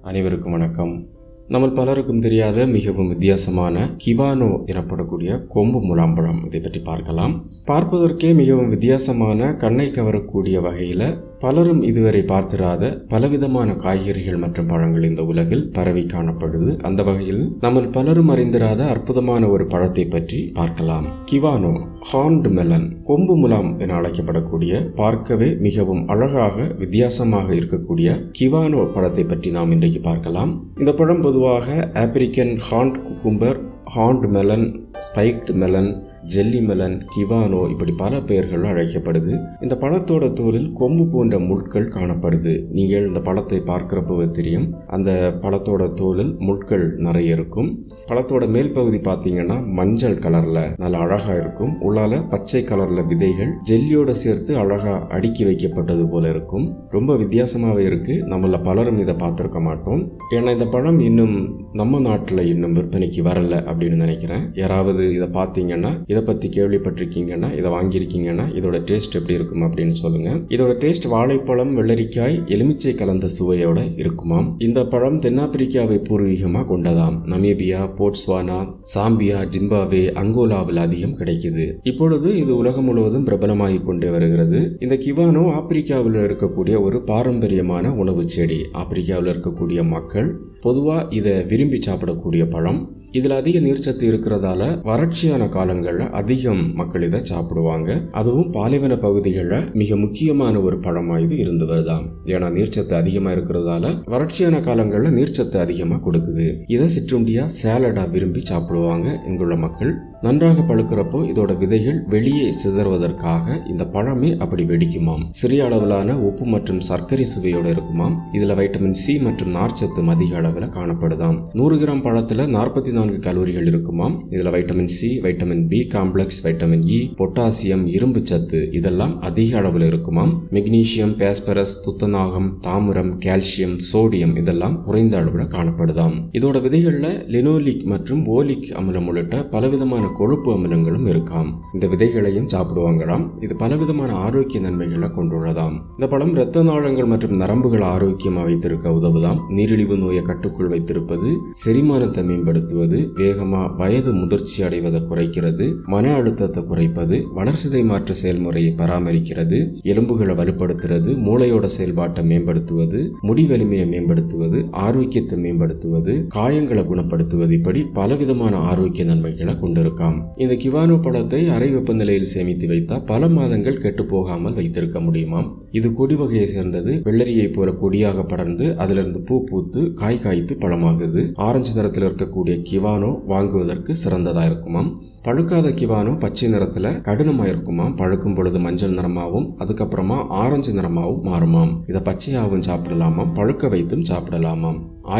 அனைவருக்கும் வணக்கம். நம்ம பலருக்கும் தெரியாத மிகவும் வித்தியாசமான கிவானோ எனப்படக்கூடிய கொம்பு முலாம்பழம் இதை பற்றி பார்க்கலாம். பார்ப்பதற்கே மிகவும் வித்தியாசமான கண்ணை கவரக்கூடிய வகையில பலரும் இதுவரை பார்த்திராத பலவிதமான காய்கறிகள் மற்றும் பழங்கள் இந்த உலகில் பரவி காணப்படுது. அந்த வகையில் நம்ம பலரும் அறிந்திராத அற்புதமான ஒரு பழத்தை பற்றி பார்க்கலாம். கிவானோ, ஹார்ன்டு மெலன், கொம்பு முலாம் என அழைக்கப்படக்கூடிய பார்க்கவே மிகவும் அழகாக வித்தியாசமாக இருக்கக்கூடிய கிவானோ பழத்தை பற்றி நாம் இன்றைக்கு பார்க்கலாம். இந்த பழம் பொதுவாக African horned cucumber, horned melon, spiked melon, jelly melon, kiwano இப்படி பல பெயர்கள் அழைக்கப்படுது. இந்த பழத்தோட தோலில் கொம்பு போன்ற முட்கள் காணப்படுது. நீங்கள் இந்த பழத்தை பார்க்கிறப்பவே தெரியும், அந்த பழத்தோட தோலில் முட்கள் நிறைய இருக்கும். பழத்தோட மேல் பகுதி பார்த்தீங்கன்னா மஞ்சள் கலர்ல நல்ல அழகா இருக்கும். உள்ளால பச்சை கலர்ல விதைகள் ஜெல்லியோட சேர்த்து அழகா அடுக்கி வைக்கப்பட்டது போல இருக்கும். ரொம்ப வித்தியாசமாவே இருக்கு. நம்மள பலரும் இதை பார்த்திருக்க மாட்டோம். ஏன்னா இந்த பழம் இன்னும் நம்ம நாட்டில் இன்னும் விற்பனைக்கு வரல அப்படின்னு நினைக்கிறேன். யாராவது இதை பார்த்தீங்கன்னா, இதை பத்தி கேள்விப்பட்டிருக்கீங்கன்னா, இதை வாங்கியிருக்கீங்கன்னா இதோட டேஸ்ட் எப்படி இருக்கும் அப்படின்னு சொல்லுங்க. இதோட டேஸ்ட் வாழைப்பழம், வெள்ளரிக்காய், எலுமிச்சை கலந்த சுவையோட இருக்குமாம். இந்த பழம் தென்னாப்பிரிக்காவை பூர்வீகமா கொண்டதாம். நமீபியா, போட்ஸ்வானா, சாம்பியா, ஜிம்பாவே, அங்கோலாவில் அதிகம் கிடைக்குது. இப்பொழுது இது உலகம் முழுவதும் பிரபலமாகி கொண்டே வருகிறது. இந்த கிவானோ ஆப்பிரிக்காவில் இருக்கக்கூடிய ஒரு பாரம்பரியமான உணவு செடி. ஆப்பிரிக்காவில் இருக்கக்கூடிய மக்கள் பொதுவா இதை விரும்பி சாப்பிடக்கூடிய பழம். இதுல அதிக நீர்ச்சத்து இருக்கிறதால வறட்சியான காலங்கள்ல அதிகம் மக்கள் இதை சாப்பிடுவாங்க. அதுவும் பாலைவன பகுதிகளில் மிக முக்கியமான ஒரு பழமா இது இருந்து வருதாம். ஏன்னா நீர்ச்சத்து அதிகமா இருக்கிறதால வறட்சியான காலங்கள்ல நீர்ச்சத்து அதிகமா கொடுக்குது. இதை சிற்றுண்டியா, சாலடா விரும்பி சாப்பிடுவாங்க இங்குள்ள மக்கள். நன்றாக பழுக்கிறப்போ இதோட விதைகள் வெளியே சிதறுவதற்காக இந்த பழமே அப்படி வெடிக்குமாம். சிறிய அளவிலான உப்பு மற்றும் சர்க்கரை சுவையோட இருக்குமாம். இதுல வைட்டமின் சி மற்றும் நார்ச்சத்து அதிக அளவில் காணப்படுதாம். 100 கிராம் பழத்துல 44 கலோரிகள் இருக்குமாம். இதுல vitamin C, vitamin B complex, vitamin E, potassium, இரும்பு சத்து இதெல்லாம் அதிக அளவில் இருக்குமாம். மெக்னீசியம், பாஸ்பரஸ், துத்தநாகம், தாமிரம், கால்சியம், சோடியம் இதெல்லாம் குறைந்த அளவில் காணப்படுதாம். இதோட விதைகள்ல லினோலிக் மற்றும் ஓலிக் அமிலம் உள்ளிட்ட பலவிதமான கொழுப்பு அமிலங்களும் இருக்காம். இந்த விதைகளையும் சாப்பிடுவாங்களாம். இது பலவிதமான ஆரோக்கிய நன்மைகளை கொண்டுள்ளதாம். இந்த பழம் இரத்த நாளங்கள் மற்றும் நரம்புகளை ஆரோக்கியமா வைத்திருக்க உதவுதாம். நீரிழிவு நோயை கட்டுக்குள் வைத்திருப்பது, செரிமானத்தை மேம்படுத்துவது, வேகமா வயது முதிர்ச்சி அடைவதை குறைக்கிறது, மன அழுத்தத்தை குறைப்பது, வளர்சிதை மாற்ற செயல்முறையை பராமரிக்கிறது, எலும்புகளை வலுப்படுத்துறது, மூளையோட செயல்பாட்டை மேம்படுத்துவது, முடி வலிமையை மேம்படுத்துவது, ஆரோக்கியத்தை மேம்படுத்துவது, காயங்களை குணப்படுத்துவது, இப்படி பலவிதமான ஆரோக்கிய நன்மைகளை கொண்டிருக்காம். இந்த கிவானோ பழத்தை அறை வெப்பநிலையில் சேமித்து வைத்தா பல மாதங்கள் கெட்டு போகாமல் வைத்திருக்க முடியுமாம். இது கொடி வகையை சேர்ந்தது. வெள்ளரியை போல கொடியாக படர்ந்து அதிலிருந்து பூ பூத்து காய் காய்த்து பழமாகுது. ஆரஞ்சு நிறத்தில் இருக்கக்கூடிய கிவானோ வாங்குவதற்கு சிறந்ததா இருக்குமாம். பழுக்காத கிவானோ பச்சை நிறத்துல கடினமா இருக்குமாம். பழுக்கும் பொழுது மஞ்சள் நிறமாவும் அதுக்கப்புறமா ஆரஞ்சு நிறமாவும் மாறுமாம். இதை பச்சையாவும் சாப்பிடலாமாம், பழுக்க வைத்தும் சாப்பிடலாமாம்.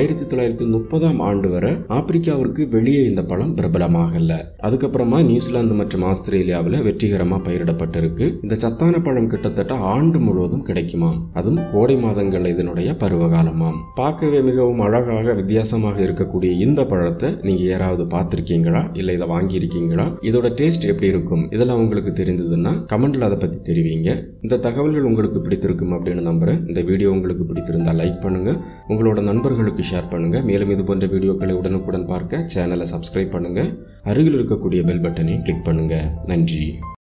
1930ஆம் ஆண்டு வரை ஆப்பிரிக்காவிற்கு வெளியே இந்த பழம் பிரபலமாகல. அதுக்கப்புறமா நியூசிலாந்து மற்றும் ஆஸ்திரேலியாவில் வெற்றிகரமா பயிரிடப்பட்டிருக்கு. இந்த சத்தான பழம் கிட்டத்தட்ட ஆண்டு முழுவதும் கிடைக்குமாம். அதுவும் கோடை மாதங்கள் இதனுடைய பருவகாலமாம். பார்க்கவே மிகவும் அழகாக வித்தியாசமாக இருக்கக்கூடிய இந்த பழத்தை நீங்க யாராவது பார்த்திருக்கீங்களா, இல்ல இதை வாங்கி இருக்கீங்களா? இதோட டேஸ்ட் எப்படி இருக்கும்? இதெல்லாம் உங்களுக்கு தெரிந்ததுன்னா கமெண்ட்ல அதை பத்தி தெரிவிங்க. இந்த தகவல்கள் உங்களுக்கு பிடித்திருக்கும் அப்படின்னு நம்புறேன். இந்த வீடியோ உங்களுக்கு பிடித்திருந்தா லைக் பண்ணுங்க, உங்களோட நண்பர்களுக்கு ஷேர் பண்ணுங்க. மேலும் இது போன்ற வீடியோக்களை உடனுக்குடன் பார்க்க சேனலை சப்ஸ்கிரைப் பண்ணுங்க. அருகில் இருக்கக்கூடிய பெல் பட்டனை கிளிக் பண்ணுங்க. நன்றி.